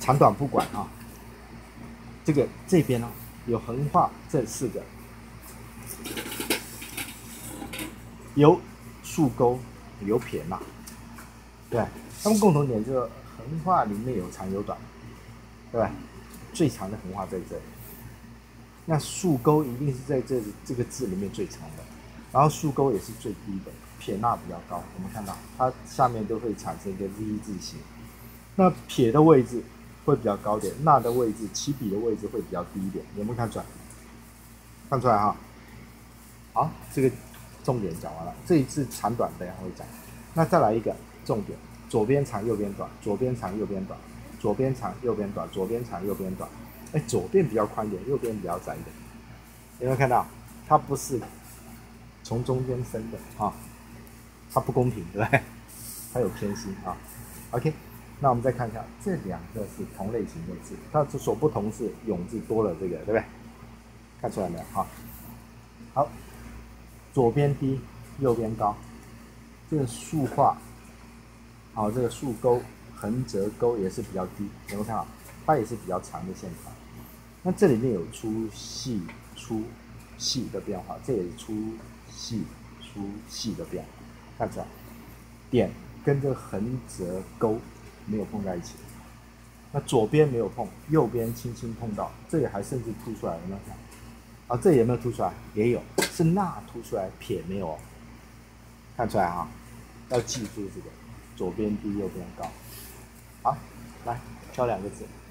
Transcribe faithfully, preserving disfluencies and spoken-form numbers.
长短不管啊。这个这边呢、哦、有横画这四个，有竖钩，有撇捺，对，它们共同点就是横画里面有长有短，对吧？最长的横画在这里，那竖钩一定是在这这个字里面最长的，然后竖钩也是最低的，撇捺比较高。我们看到它下面都会产生一个 V 字形，那撇的位置会比较高点，捺的位置、起笔的位置会比较低一点，有没有看出来？看出来哈。好，这个重点讲完了，这一次长短等一下会讲。那再来一个重点，左边长右边短，左边长右边短，左边长右边短，左边长右边短。哎，左边比较宽一点，右边比较窄一点。有没有看到？它不是从中间分的啊，它不公平，对不对？它有偏心啊。OK。那我们再看一下，这两个是同类型的字，它之所不同是永字多了这个，对不对？看出来没有？好，好，左边低，右边高，这个竖画，好，这个竖钩、横折钩也是比较低，有没有看到？它也是比较长的线条。那这里面有粗细、粗细的变化，这也是粗细、粗细的变化，看出来？点跟这个横折钩没有碰在一起，那左边没有碰，右边轻轻碰到，这里还甚至凸出来，有没有看？啊，这里有没有凸出来？也有，是捺凸出来，撇没有，看出来哈？要记住这个，左边低，右边高。好，来挑两个字。